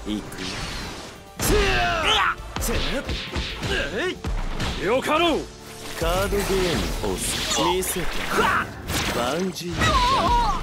行くよ。よかろう。カードゲーム押す見せてバンジー。